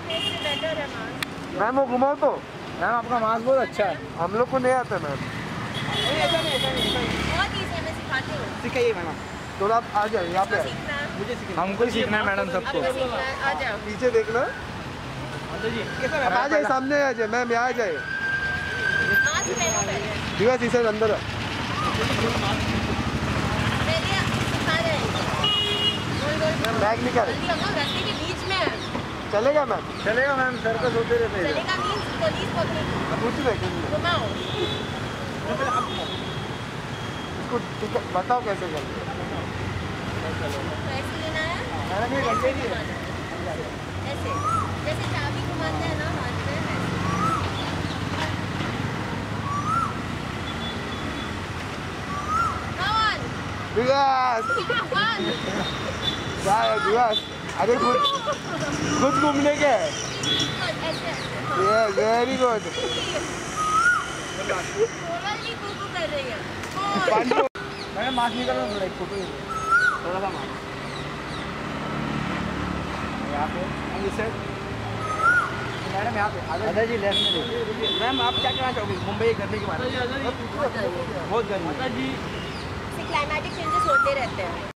Face से better है mask. Ma'am वो घुमाओ तो। मैम आपका मास्क बहुत अच्छा है। हम लोग को नहीं आता मैम। बहुत ईजी है, मैं सिखाती हूँ। सिखाइए मैम। तो आप आ जाओ यहाँ पे। मुझे हमको ही सीखना है मैडम सबको। आ जाओ। पीछे देखना। अब आ जाए, सामने आ जाए मैम, यहाँ आ जाए। मास्क पहनो पहले। दिवस इसे अंदर है। पहले सिखा रहे हैं। गोल बैग निकाल। जल्दी हम लोग रास्ते के बीच में हैं। चलेगा मैम? चलेगा मैम, सर्कस होते रहते हैं। चलेगा मीन्स पुलिस पकड़ी। पूछ रहे घुमाओ। इसको बताओ कैसे करते हैं। कैसे लेना है? मैडम ये घंटे की है। ऐसे जैसे चाबी घुमाते हैं ना हाथ में, वैसे। कौन? विकास कौन? क्या है विकास? अरे खुद घूमने के है। ऐसे ये वेरी गुड। कोमल जी कुकू कर रही है। मैडम मास्क निकालो थोड़ा, एक फोटो थोड़ा सा मास्क यहाँ पे। मैडम यहाँ पे दादा जी लेफ्ट में देखिए। मैम आप क्या कहना चाहोगे मुंबई गर्मी के बारे में? बहुत गर्मी। क्लाइमेटिक चेंजेस होते रहते हैं।